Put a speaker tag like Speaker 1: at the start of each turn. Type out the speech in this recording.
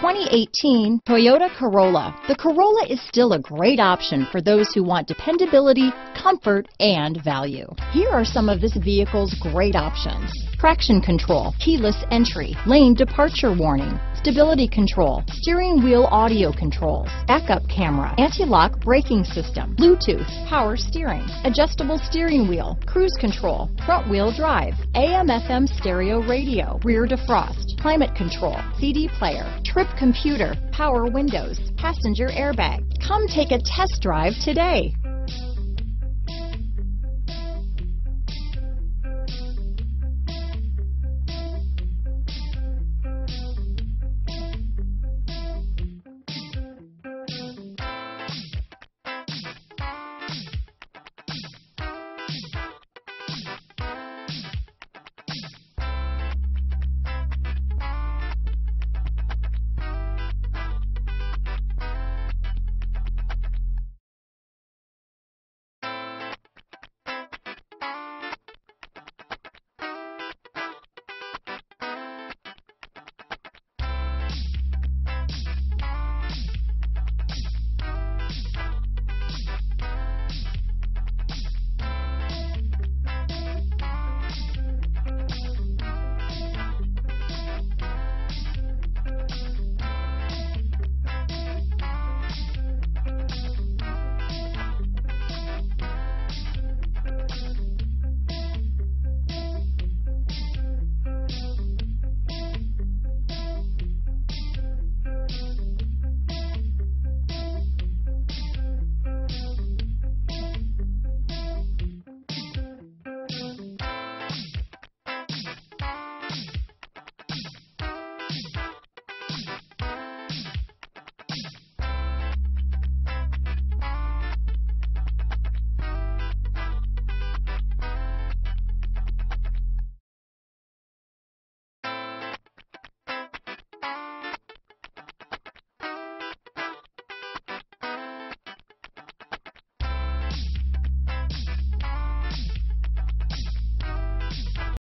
Speaker 1: 2018 Toyota Corolla. The Corolla is still a great option for those who want dependability, comfort, and value. Here are some of this vehicle's great options: traction control, keyless entry, lane departure warning, stability control, steering wheel audio controls, backup camera, anti-lock braking system, Bluetooth, power steering, adjustable steering wheel, cruise control, front wheel drive, AM/FM stereo radio, rear defrost, climate control, CD player, trip computer, power windows, passenger airbag. Come take a test drive today.